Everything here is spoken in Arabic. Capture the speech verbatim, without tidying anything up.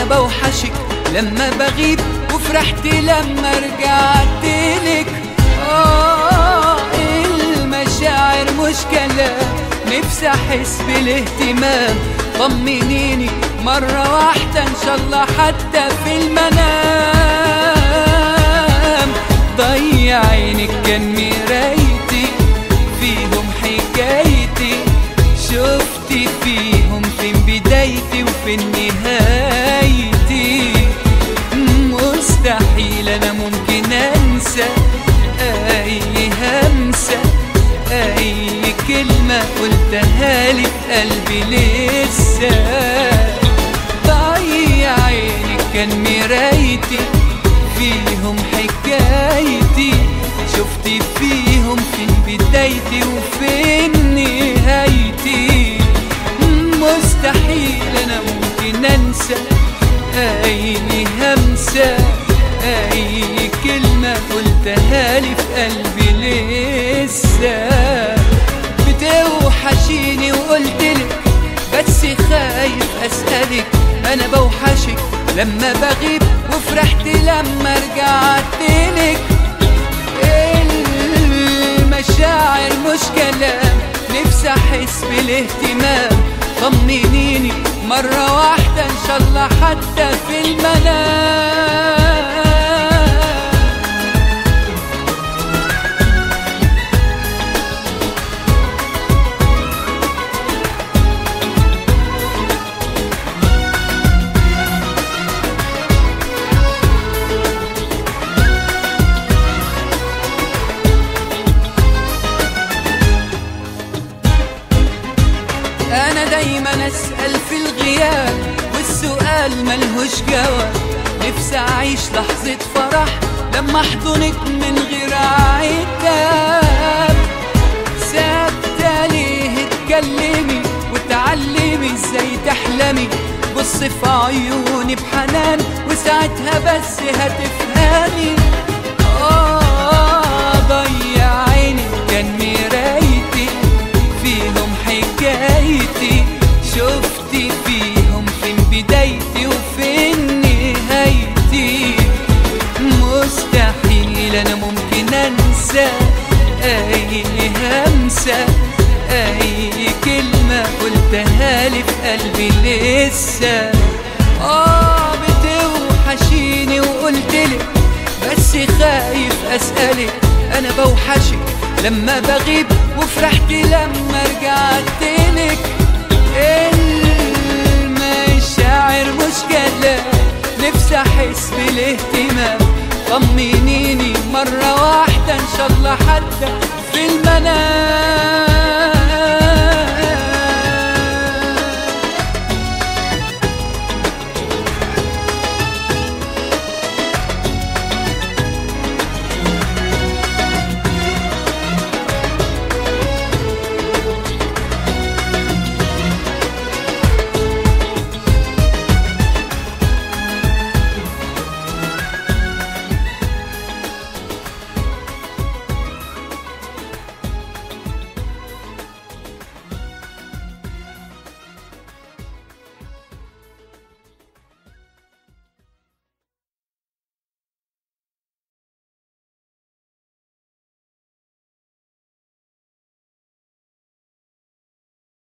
بوحشك لما بغيب، وفرحت لما رجعت لك. آه المشاعر مش كلام، نفسي أحس بالاهتمام. طمنيني مرة واحدة إن شاء الله حتى في المنام. ضيع عينك كان مرايتي، فيهم حكايتي، شفتي فيهم فين بدايتي وفين نهايتي. مستحيل أنا ممكن أنسى أي همسة، أي كلمة قلتها لي في قلبي لسه. ضيع عينك كان مرايتي، فيهم حكايتي، شفتي فيهم فين بدايتي وفين نهايتي. مستحيل أنا ممكن أنسى أي همسة، أي كلمة قلتها لي في قلبي لسه. بتوحشيني وقلتلك بس خايف أسألك، أنا بوحشك لما بغيب، وفرحت لما رجعتلك. المشاعر مش كلام، نفسي أحس بالاهتمام. طمنيني مرة واحدة إن شاء الله حتى في المنام. أنا دايما أسأل في الغياب، والسؤال ملهوش جواب. نفسي أعيش لحظة فرح لما أحضنك من غير عتاب. ثابتة ليه اتكلمي وتعلمي ازاي تحلمي، بص في عيوني بحنان وساعتها بس هتفهمي. آه ضيع عينك كان مرايتي، فيهم حكايتي، شفتي فيهم فين بدايتي وفين نهايتي. مستحيل أنا ممكن أنسى أي همسة، أي كلمة قلتها لي في قلبي لسه. آه بتوحشيني وقلتلك بس خايف أسألك، أنا بوحشك لما بغيب، وفرحت لما رجعتلك. المشاعر مش كلام، نفسي أحس بالاهتمام. طمنيني مرة واحدة إن شاء الله حتى في المنام.